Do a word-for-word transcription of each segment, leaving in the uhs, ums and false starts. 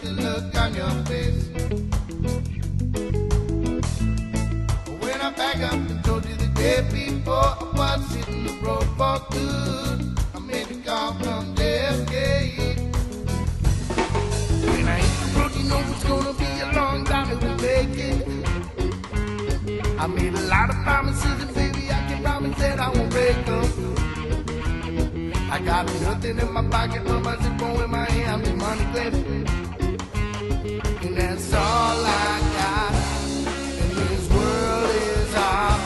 the look on your face. When I back up and told you the day before I was hitting the road for good, I made a call from J F K. When I hit the road, you know it's gonna be a long time to make it. I made a lot of promises and baby I can promise that I won't break them. I got nothing in my pocket but my zip phone in my hand, I'm money clipping. And that's all I got, and this world is hard.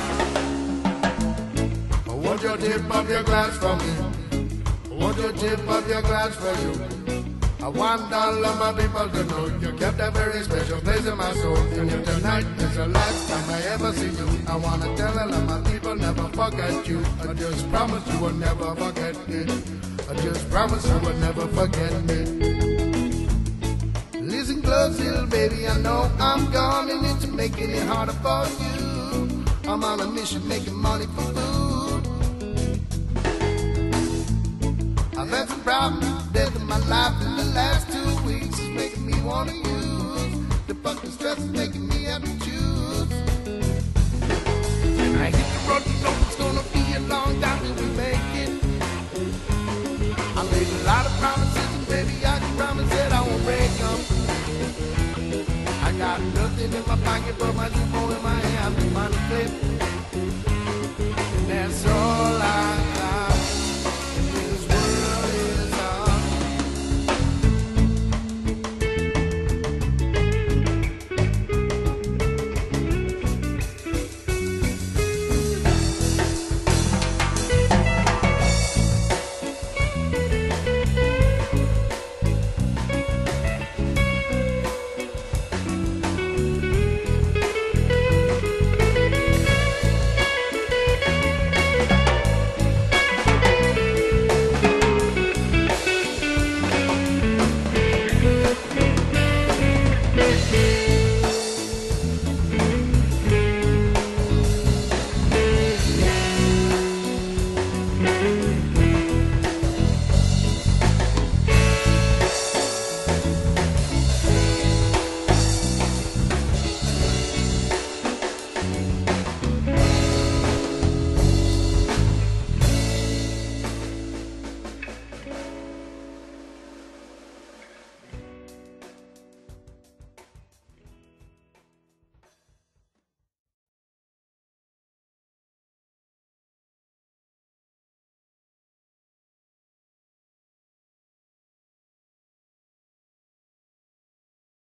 I want your tip of your glass from me, I want your tip of your glass for you. I want all of my people to know you kept a very special place in my soul. And if tonight is the last time I ever see you, I want to tell all of my people never forget you. I just promise you will never forget me. I just promise you will never forget me. Listen close, little baby, I know I'm gone and it's making it harder for you. I'm on a mission making money for food. I've had some problems, death in my life in the last two weeks is making me want to use. The fucking stress is making me have to choose. And I hit the road